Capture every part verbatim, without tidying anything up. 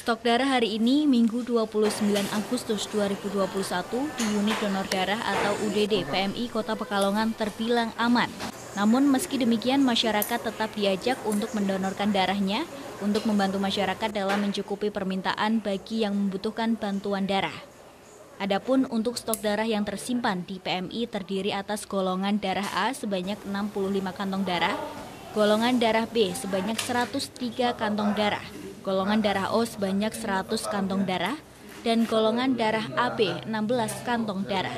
Stok darah hari ini, Minggu dua puluh sembilan Agustus dua ribu dua puluh satu, di unit donor darah atau U D D P M I Kota Pekalongan terbilang aman. Namun meski demikian, masyarakat tetap diajak untuk mendonorkan darahnya untuk membantu masyarakat dalam mencukupi permintaan bagi yang membutuhkan bantuan darah. Adapun untuk stok darah yang tersimpan di P M I terdiri atas golongan darah A sebanyak enam puluh lima kantong darah, golongan darah B sebanyak seratus tiga kantong darah, golongan darah O sebanyak seratus kantong darah, dan golongan darah A B enam belas kantong darah.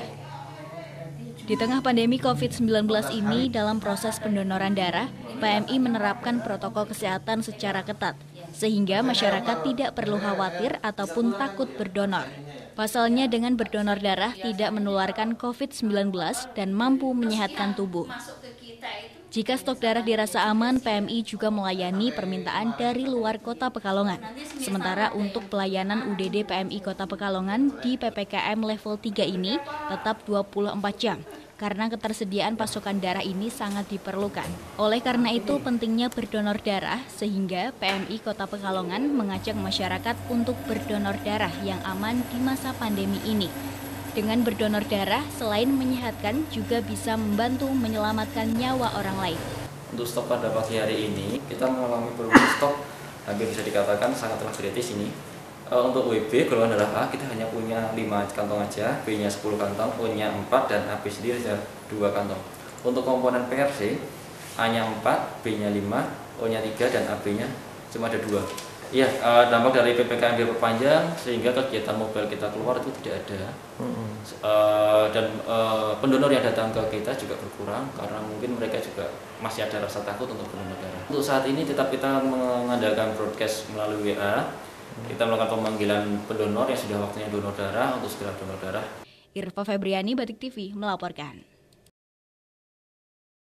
Di tengah pandemi covid sembilan belas ini, dalam proses pendonoran darah, P M I menerapkan protokol kesehatan secara ketat, sehingga masyarakat tidak perlu khawatir ataupun takut berdonor. Pasalnya, dengan berdonor darah tidak menularkan covid sembilan belas dan mampu menyehatkan tubuh. Jika stok darah dirasa aman, P M I juga melayani permintaan dari luar Kota Pekalongan. Sementara untuk pelayanan U D D P M I Kota Pekalongan di P P K M level tiga ini tetap dua puluh empat jam, karena ketersediaan pasokan darah ini sangat diperlukan. Oleh karena itu, pentingnya berdonor darah, sehingga P M I Kota Pekalongan mengajak masyarakat untuk berdonor darah yang aman di masa pandemi ini. Dengan berdonor darah, selain menyehatkan, juga bisa membantu menyelamatkan nyawa orang lain. Untuk stok pada pagi hari ini, kita mengalami penurunan stok hampir bisa dikatakan sangatlah kritis ini. E, untuk W B, golongan darah A, kita hanya punya lima kantong aja, B-nya sepuluh kantong, O-nya empat, dan A B sendiri saja dua kantong. Untuk komponen P R C, A-nya empat, B-nya lima, O-nya tiga, dan A B-nya cuma ada dua. Iya, uh, dampak dari P P K M diperpanjang sehingga kegiatan mobile kita keluar itu tidak ada. Mm-hmm. uh, dan uh, pendonor yang datang ke kita juga berkurang karena mungkin mereka juga masih ada rasa takut untuk berdonor darah. Untuk saat ini tetap kita mengandalkan broadcast melalui W A. Mm-hmm. Kita melakukan pemanggilan pendonor yang sudah waktunya donor darah untuk segera donor darah. Irfa Febriani, Batik T V melaporkan.